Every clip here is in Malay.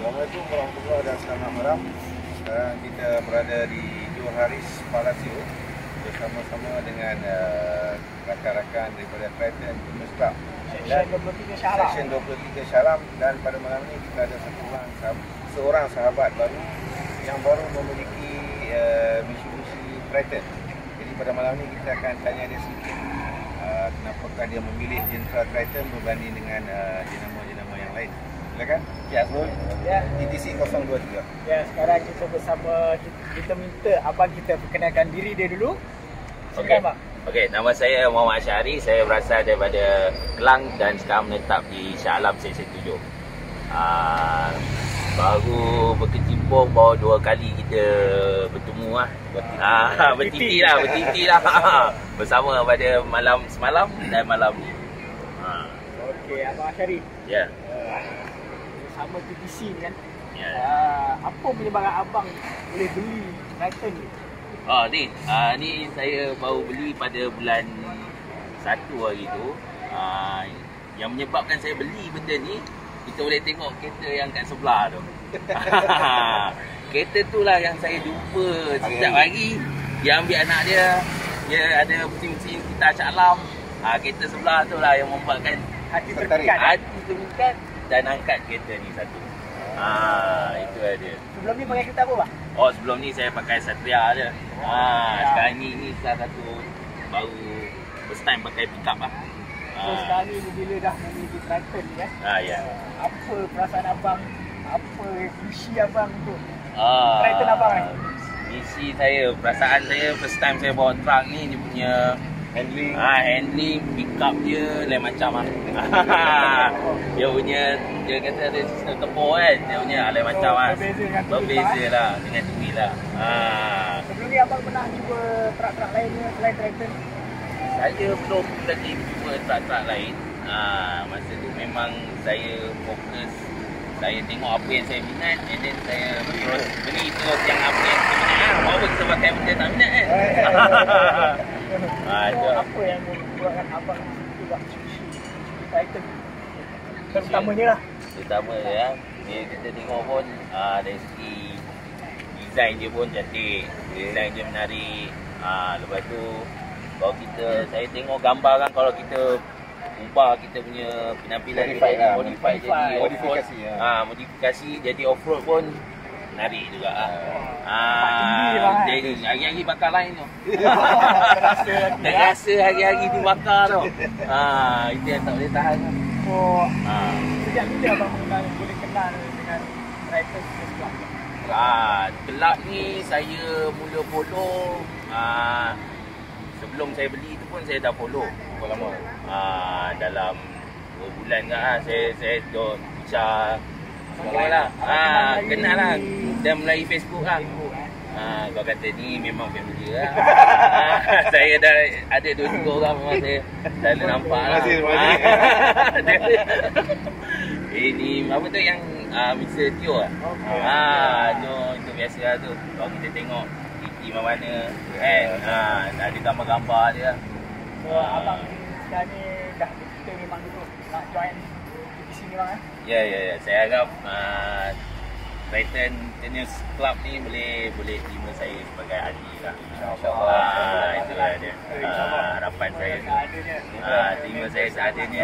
Assalamualaikum warahmatullahi dan selamat malam. Sekarang kita berada di Joharis Palacio bersama-sama dengan rakan-rakan daripada Triton Gamers Club. Section 23 Syalam, dan pada malam ini kita ada seorang sahabat baru yang baru memiliki Mitsubishi Triton. Jadi pada malam ini kita akan tanya dia sedikit kenapakah dia memilih Gentra Triton berbanding dengan jenama-jenama yang lain. Silakan. Ya, Azrul. Ya, TTC 023. Ya, sekarang kita bersama, kita minta abang kita perkenalkan diri dia dulu. Silakan, bang. Okey, nama saya Muhammad Syahri. Saya berasal daripada Kelang dan sekarang menetap di Shah Alam Seksyen 7. Baru berkecimpung, baru 2 kali kita bertemu lah. Bertiti lah. Bersama pada malam semalam dan malam ni. Okey, abang Syahri. Ya. Sama TTC ni kan. Ya. Apa menyebabkan abang boleh beli Triton ni? Ni saya baru beli pada bulan 1 hari tu. Yang menyebabkan saya beli benda ni, kita boleh tengok kereta yang kat sebelah tu. Kereta tu lah yang saya jumpa setiap hari. Dia ambil anak dia, dia ada mesin-mesin kita Shah Alam. Kereta sebelah tu lah yang membuatkan Hati terpikat dan angkat kereta ni satu. Itu ada. Sebelum ni pakai kereta apa, bang? Sebelum ni saya pakai Satria je. Sekarang ni salah satu baru first time pakai pickup lah. So sekarang ni bila dah memiliki Triton ni kan? Ya. Apa perasaan abang? Apa misi abang untuk Triton abang ni? Misi saya, perasaan saya first time saya bawa truck ni, dia punya handling, pick up dia lain macam lah. Dia kata ada sistem tepur kan, dia punya lain macam lah. Berbeza lah dengan two-wheel lah. Sebelum ni abang pernah cuba truck-truck lainnya selain Triton? Saya belum lagi cuba truck-truck lain. Masa tu memang saya fokus, saya tengok apa yang saya minat, and then saya beli terus yang apa yang saya minat. Baru kita pakai benda tak minat kan. Apa yang membuatkan abang suka buat Mitsubishi Triton? Terutamanya lah. Terutama ya, kita tengok pun dari segi design dia pun cantik, design dia menarik. Lepas tu kalau saya tengok gambar kan, kalau kita ubah kita punya penampilan modify jadi off-road, modifikasi jadi off-road pun menarik juga. Jadi hari-hari bakar lain tu. Terasa hari-hari dibakar tu. Itu yang tak boleh tahan. Sejak bila abang boleh kenal dengan Triton Club? Kelab ni saya mula follow sebelum saya beli tu pun saya dah follow. Berapa lama? Dalam 2 bulan ke saya dah bicara semua lah. Kenal lah dan melalui Facebook lah. Kau kata ni memang family lah. Saya dah ada 2-3 orang memang saya dah nampak lah. Ini apa tu yang Mr. Tio lah. Itu biasa lah tu. Kalau kita tengok titi mana kan, ada gambar-gambar dia. So abang sekarang ni dah kita memang dulu nak join TTC ni bang kan? Ya. Saya harap Triton Gamers Club ni boleh terima saya sebagai ahli lah. InsyaAllah. Itulah dia. Harapan saya tu. Terima saya seadanya.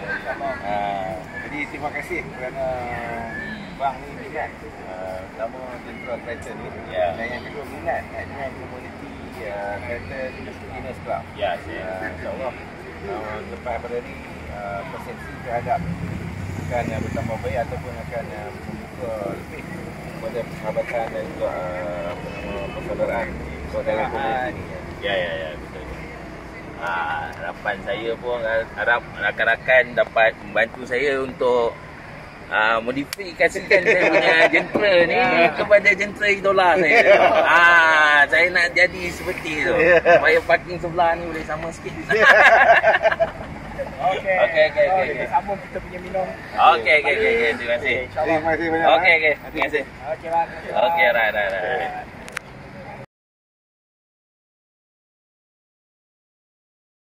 Jadi terima kasih kerana bang ni minat nama Gentra Triton ni. Dan yang kedua minat dengan komuniti Triton Gamers Club. Ya, saya InsyaAllah lepas pada ni persepsi terhadap akan bertambah baik ataupun akan membuka lebih kepada persahabatan dan juga persaudaraan dalam komuniti. Ya, betul. Harapan saya pun harap rakan-rakan dapat membantu saya untuk modifikasikan saya punya Gentra ni kepada Gentra idola saya. Saya nak jadi seperti tu, supaya parking sebelah ni boleh sama sikit. Okey. Kita sambung kita punya minum. Okey. Terima kasih. Terima kasih banyak. Okey. Terima kasih. Okey bang. Okey, right.